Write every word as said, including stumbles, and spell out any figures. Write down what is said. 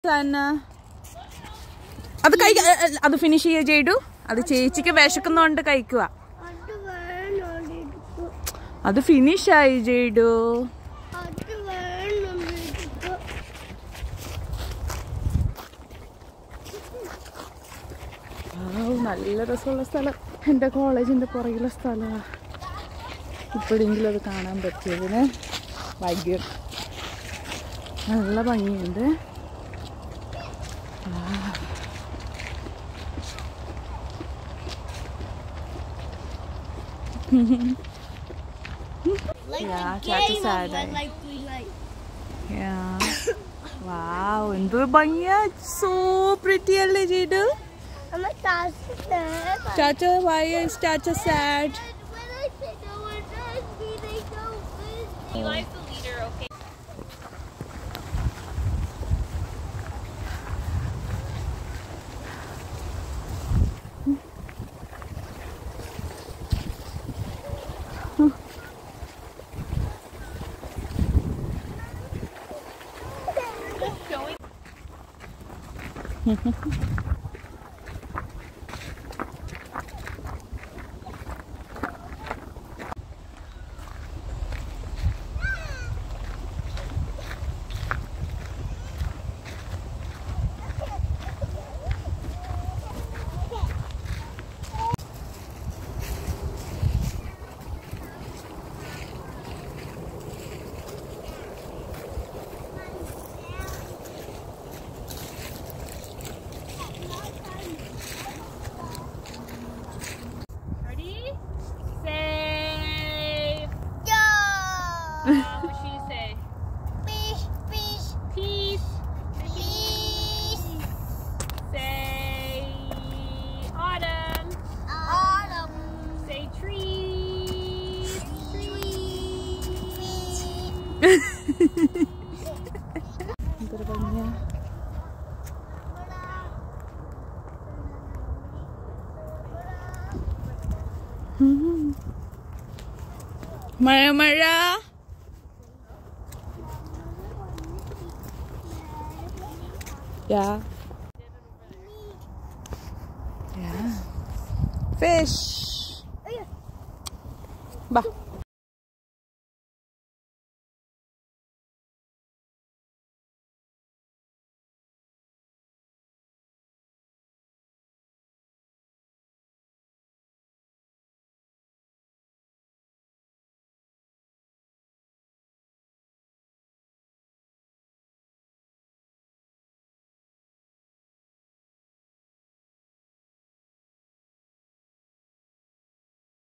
Sana. Adu kai adu finish cheya Jedu. Adu chechikke veshakunnoണ്ട് കഴിക്കുക. Adu finish ആയി Jedu. adu വേണം wow നല്ല രസമുള്ള സ്ഥലം. എൻ്റെ കോളേജിന്റെ പുറകിലെ സ്ഥലമാണ്. ഇപ്പോഴെങ്കിലും അത് കാണാൻ പറ്റിയതിന് ഭാഗ്യം. നല്ല ഭംഗിയുണ്ട്. Yeah, Chacha sad. Yeah. Wow, എന്ത് ഭംഗിയാ. So pretty അല്ലേ Jedu? Chacha, why is Chacha sad? He likes the leader, okay? What would she say? Peace, peace, Peace. peace. Say autumn. Autumn. Say trees. എന്തൊരു ഭംഗിയാ. മഴ മഴ. Yeah. Yeah. Fish. Bah.